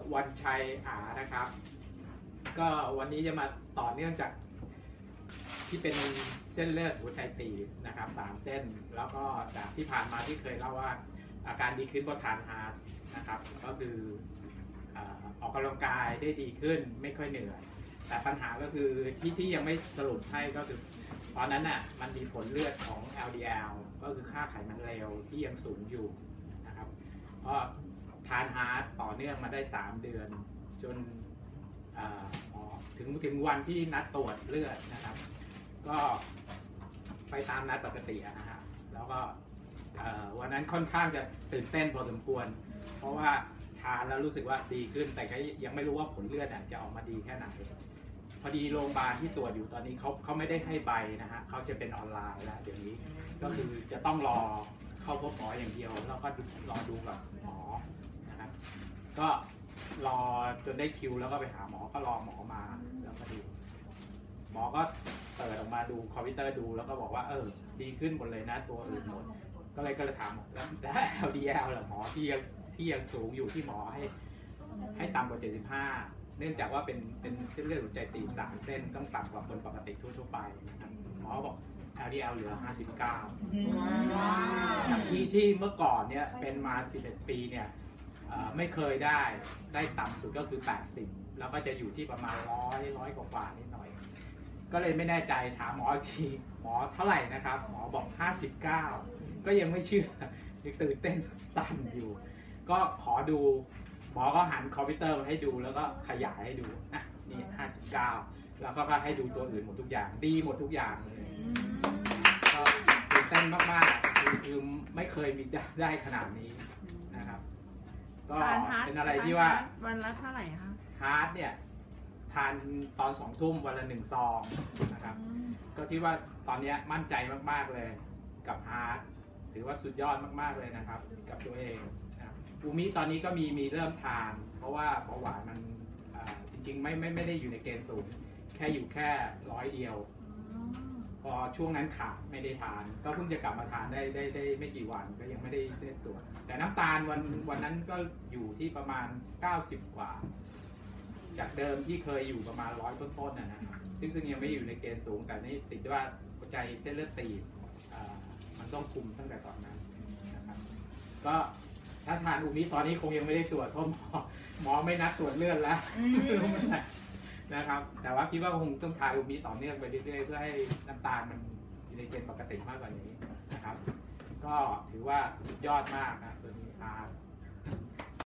วันชัยนะครับ ก็วันนี้จะมาต่อเนื่องจากที่เป็นเส้นเลือดหัวใจตีบนะครับ3 เส้นแล้วก็จากที่ผ่านมาที่เคยเล่าว่าอาการดีขึ้นเพราะทานฮาร์ดนะครับก็คือออกกำลังกายได้ดีขึ้นไม่ค่อยเหนื่อยแต่ปัญหาก็คือที่ยังไม่สรุปให้ก็คือตอนนั้นน่ะมันมีผลเลือดของ LDL ก็คือค่าไขมันเลวที่ยังสูงอยู่นะครับก็ทานฮาร์ดต่อเนื่องมาได้3 เดือนจนถึงวันที่นัดตรวจเลือดนะครับก็ไปตามนัดปกตินะฮะแล้วก็วันนั้นค่อนข้างจะตื่นเต้นพอสมควรเพราะว่าทานแล้วรู้สึกว่าดีขึ้นแต่ก็ยังไม่รู้ว่าผลเลือดจะออกมาดีแค่ไหนพอดีโรงพยาบาลที่ตรวจอยู่ตอนนี้เขาไม่ได้ให้ใบนะฮะเขาจะเป็นออนไลน์แล้วเดี๋ยวนี้ก็คือจะต้องรอเข้าพบหมออย่างเดียวแล้วก็รอดูกับหมอนะครับก็รอจนได้คิวแล้วก็ไปหาหมอก็รอหมอมาแล้วก็ดูหมอก็เปิดออกมาดูคอมพิวเตอร์ดูแล้วก็บอกว่าดีขึ้นหมดเลยนะตัวอื่นหมดก็เลยถามแล้ว LDL เหรอหมอที่ยังสูงอยู่ที่หมอให้ต่ำกว่า75เนื่องจากว่าเป็นเส้นเลือดหัวใจตีบ3 เส้นต้องต่ำกว่าคนปกติทั่วไปนะครับหมอบอก LDL เหลือ59ที่เมื่อก่อนเนี่ยเป็นมา11 ปีเนี่ยไม่เคยได้ต่ำสุดก็คือ80แล้วก็จะอยู่ที่ประมาณ100กว่านิดหน่อยก็เลยไม่แน่ใจถามหมออีกทีหมอเท่าไหร่นะครับหมอบอก59ก็ยังไม่เชื่อยังตื่นเต้นสั่นอยู่ก็ขอดูหมอก็หันคอมพิวเตอร์มาให้ดูแล้วก็ขยายให้ดูนะนี่59แล้วก็ให้ดูตัวอื่นหมดทุกอย่างดีหมดทุกอย่างเลยก็ตื่นเต้นมากๆคือไม่เคยมีได้ขนาดนี้นะครับก็เป็นอะไรที่ว่าวันละเท่าไหร่คะฮาร์ดเนี่ยทานตอน2 ทุ่มวันละ1 ซองนะครับก็ที่ว่าตอนนี้มั่นใจมากๆเลยกับฮาร์ดถือว่าสุดยอดมากๆเลยนะครับกับตัวเองนะอูมิตอนนี้ก็มีเริ่มทานเพราะว่าเบาหวานมันจริงๆไม่ได้อยู่ในเกณฑ์สูงแค่อยู่แค่100 เดียวพอช่วงนั้นขาดไม่ได้ทานก็เพิ่งจะกลับมาทานได้ไม่กี่วันก็ยังไม่ได้ตรวจแต่น้ำตาลวันนั้นก็อยู่ที่ประมาณ90 กว่าจากเดิมที่เคยอยู่ประมาณ100 ต้นๆนะซึ่งยังไม่อยู่ในเกณฑ์สูงแต่นี่ติดว่าหัวใจเส้นเลือดตีบมันต้องคุมตั้งแต่ตอนนั้นนะครับก็ถ้าทานอูมิตอนนี้คงยังไม่ได้ตรวจเพราะหมอไม่นัดตรวจเลือดแล้วนะครับแต่ว่าคิดว่าคงต้องทานอูมิต่อเนื่องไปเรื่อยๆเพื่อให้น้ำตาลมันอยู่ในเกณฑ์ปกติมากกว่านี้นะครับก็ถือว่าสุดยอดมากนะตัวนี้